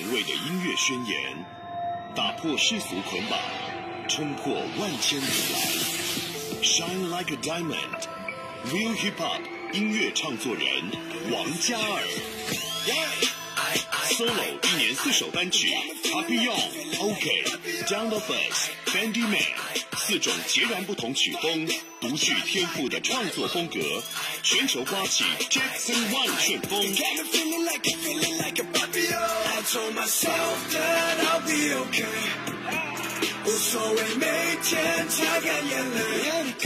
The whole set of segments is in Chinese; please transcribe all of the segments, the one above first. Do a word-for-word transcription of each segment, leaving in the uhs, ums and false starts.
味的音乐宣言，打破世俗捆绑，冲破万千阻拦 ，Shine like a diamond。Real Hip Hop 音乐创作人王嘉尔 ，Solo 一年四首单曲 ，Happy Young、OK、Down the Bus、Fendi Man 四种截然不同曲风，独具天赋的创作风格，全球刮起 Jackson One 旋风。 I told myself that I'll be okay， 无所谓每天擦干眼泪 ，Let it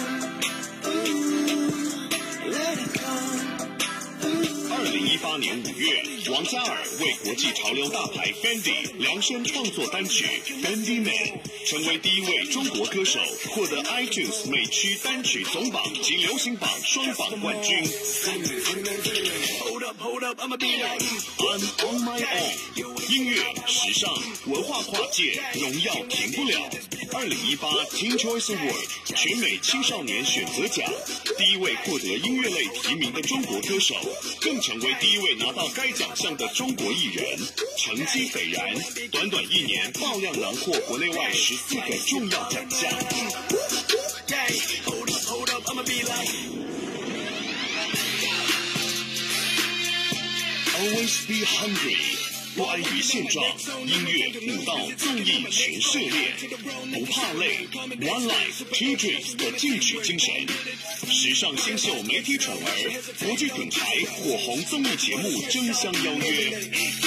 come，Let it come。 二零一八年五月，王嘉尔为国际潮流大牌 Fendi 量身创作单曲 Fendi Man， 成为第一位中国歌手获得 iTunes 美区单曲总榜及流行榜双榜冠军。I'm on my own， 音乐、时尚、文化跨界，荣耀停不了。二零一八 Teen Choice Award 全美青少年选择奖，第一位获得音乐类提名的中国歌手，更成为第一位拿到该奖项的中国艺人，成绩斐然，短短一年爆量囊获国内外十四个重要奖项。Always be hungry， 不安于现状，音乐、舞蹈、综艺全涉猎，不怕累 ，One Life Two Dreams 的进取精神，时尚新秀媒体宠儿，国际品牌火红综艺节目争相邀约。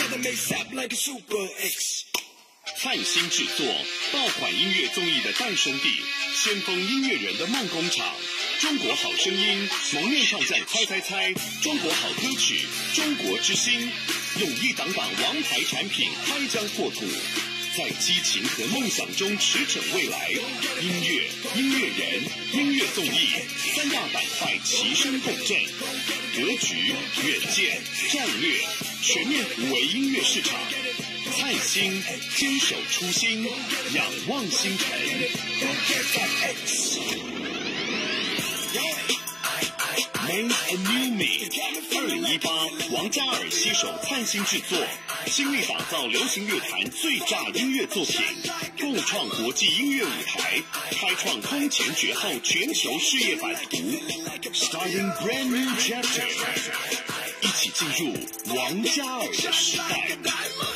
灿星制作，爆款音乐综艺的诞生地，先锋音乐人的梦工厂。中国好声音蒙面唱将猜猜猜，中国好歌曲，中国之星，用一档档王牌产品开疆拓土，在激情和梦想中驰骋未来。音乐、音乐人、音乐综艺三大板块齐声共振，格局、远见、战略，全面突围音乐市场。灿星坚守初心，仰望星辰。Make a new me。二零一八，王嘉尔携手灿星制作，倾力打造流行乐坛最炸音乐作品，共创国际音乐舞台，开创空前绝后全球事业版图。Starting brand new chapter， 一起进入王嘉尔的时代。